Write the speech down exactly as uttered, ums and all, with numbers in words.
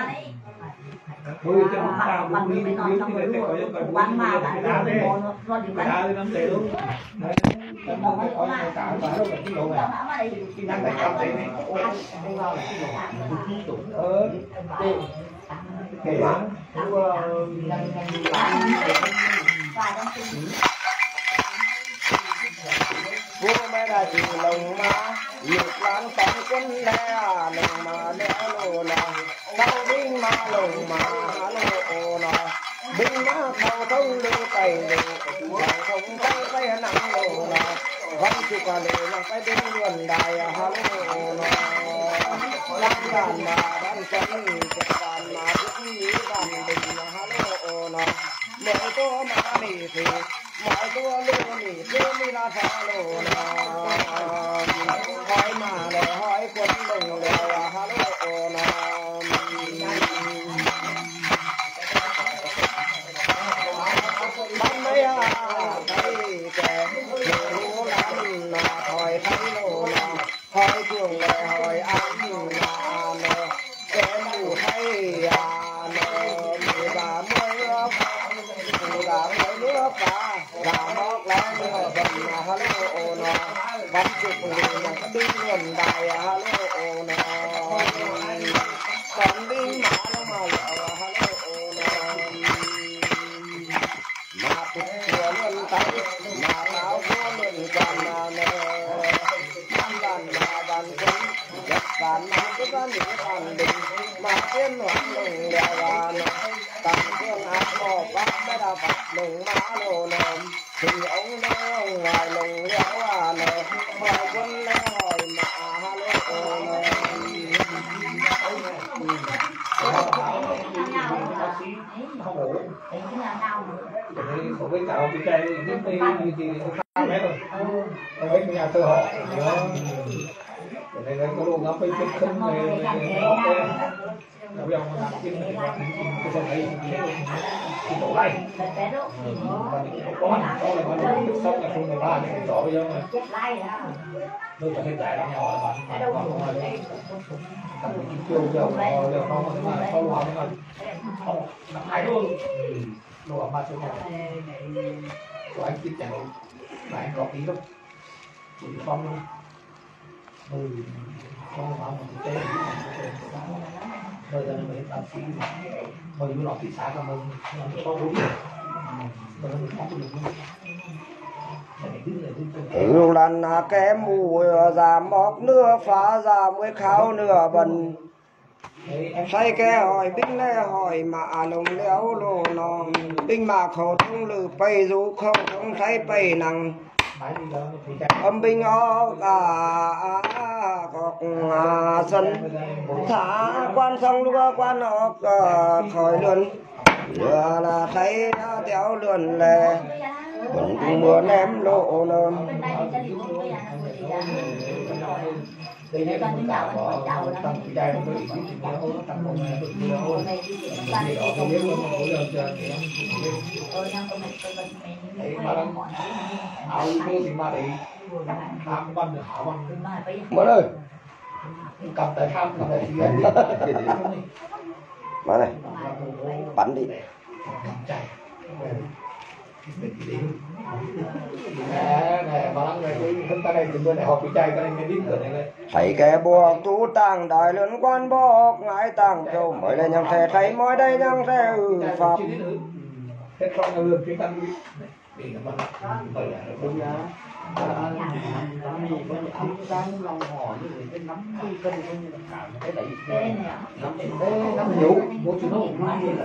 Bơi cho nó tao bơi đi đi đi để có những cái bắn mà lại đá đấy, đá đi nắm để luôn. Đấy, tao không có cái cả mà đâu là cái lỗ này, cái năng cái cầm đấy này, ờ, kể lắm, vua mẹ đã chỉ lồng má, lục lan tông quân lẻ lồng má lẻ lô nà, sau binh má lồng má lô nà, binh má khâu thông lư tay lư, không tay tay nặng lô nà, văn chỉ cả lư nà tay binh luồn đài hà lô nà, đan đàn mà đan chân chặt đàn mà biết nghĩ đàn đình hà lô nà, mỗi tô má nỉ thì mọi tua lô nỉ lô mi la pha lô nà, hỏi mà để hỏi quân lồng lèo hà lô nà. Bắn mấy à thấy kẻ lũ lắm là hỏi thấy lô nà, hỏi chuồng lệ hỏi ăn là nè, kẻ mù thấy à nè, mù gà mới nước, mù gà mới nước cả, gà móc lá nước bần hà lô nà, bắn chụp người là binh luồn đài hà lô nà, còn binh mã nó mà lẹo hà lô nà, mà tụt chùa luôn tay, mà áo vua luôn toàn là nè, năm đàn là đàn quân, đất đàn mà cứ ra những đàn đình, mà tiên hoạn lồng đèo là nè, tầm phương áp mò bắt đã đào phạt lồng má lô nè, thì ông lê ông ngoài lồng léo à nè, hỏi quân lê hỏi mà hà lô nè. Không ổn. Không biết cậu bị cây cái cái gì gì không biết rồi. Em biết nhà thơ họ. Đây đây có luôn nó phải biết không này ok. Nó bây giờ nó làm cái này là cái cái này cái tổ này. Có có là có là sốc là không người ba cái tổ bây giờ mà. Tôi phải giải ra nhau là bạn không ai đấy. Các cái chiêu giờ giờ không mà không hoàn mà không làm hai luôn. Đồ mà số một. Của anh tiếp chẳng mà anh có tí đâu. Chỉ phong luôn. Ừ, không phải một cái bây giờ mình làm gì mình lọt thị xã của mình mình có đúng rồi lần cái mù già móc nửa phá già mới khao nửa bần say cái hỏi binh lê hỏi mà lồng léo lô nò binh mà khẩu thông lử pay rú khẩu thông say pay nằng âm binh ó à cọc sân thả quan xong lúc quan họ khỏi lươn lừa là thấy téo lươn lè vẫn cùng mưa ném lộ nơm mất ơi cầm tới thăm cầm tới mà này bắn đi thấy cái buộc chú tàng đại lớn quan bọc ngãi tàng châu mới đây nhang xe thấy mới đây nhang xe ừ pháp nắm nhũ